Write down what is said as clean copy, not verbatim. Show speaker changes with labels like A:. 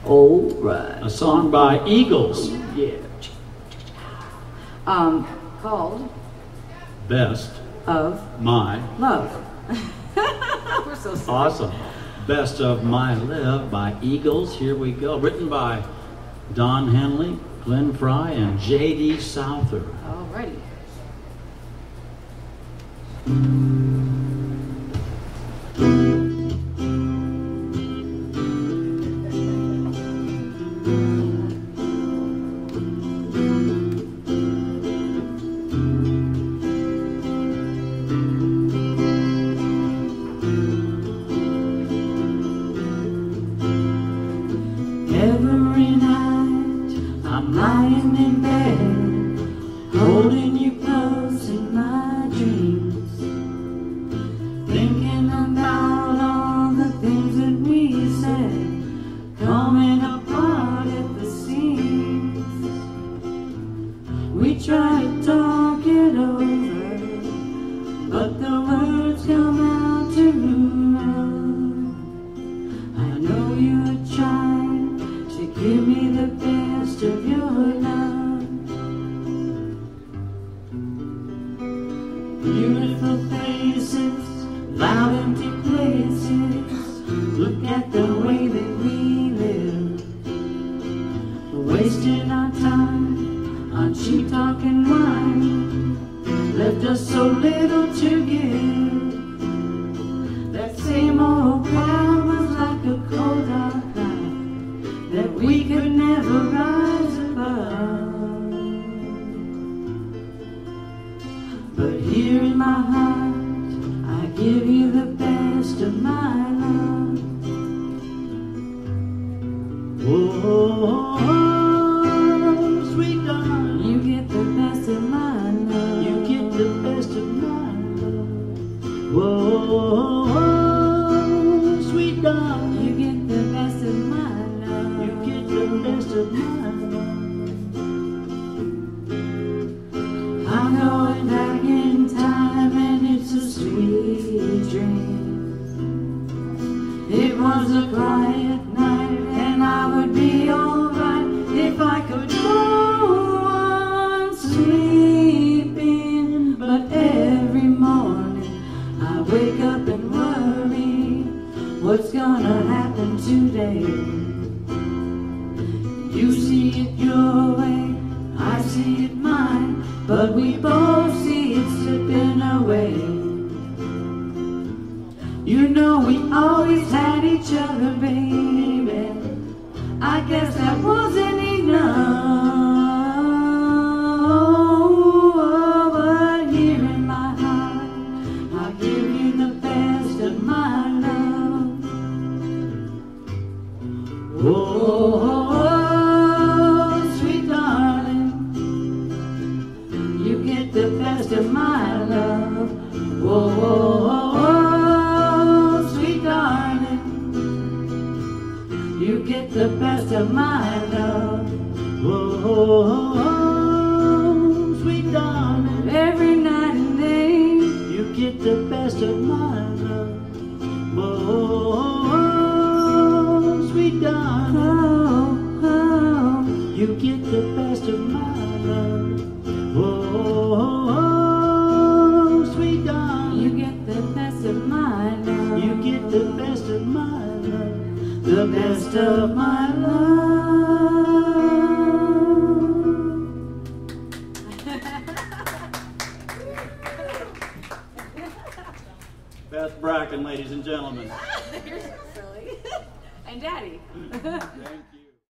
A: All right.
B: A song by Eagles.
A: Yeah.
C: Called
B: Best
C: of
B: My
C: Love. We're so silly.
B: Awesome. Best of My Love by Eagles. Here we go. Written by Don Henley, Glenn Frey, and J.D. Souther.
C: Alrighty.
D: Every night I'm lying in bed, holding you close in my dreams, thinking about all the things that we said, coming apart at the seams. We try to talk it over, but the words come out too rough. I know you are trying to give me the best of your love. Beautiful faces, loud empty places, look at the way that we live, wasting our time on cheap talk and wine, left us so little to give. That same old crowd was like a cold dark night that we could never rise above. But here in my heart, I give you the best of my love.
B: Oh, sweet darling,
D: You get the best of my love.
B: you get the best of my love. Whoa, sweet darling,
D: You get the best of my love.
B: you get the best of my love.
D: I'm going back in time and it's a sweet dream. It was a quiet night and I would be alright if I could go on sleeping. But every morning I wake up and worry, what's gonna happen today? You see it your way, I see it mine, but we both see it slipping away. You know we always had each other, baby. I guess that wasn't enough. But here in my heart, I'll give you the best of my love. Oh, sweet darling, you get the best of my love. Oh, sweet darling, you get the best of my love.
B: Oh, sweet darling,
D: Every night and day,
B: you get the best of my love. Oh, sweet darling,
D: oh,
B: you get the best of my love. Oh, sweet darling,
D: you get the best of my love.
B: you get the best of my love.
D: The best of my love.
B: Beth Bracken, ladies and gentlemen.
C: You're so silly. And Daddy.
B: Thank you.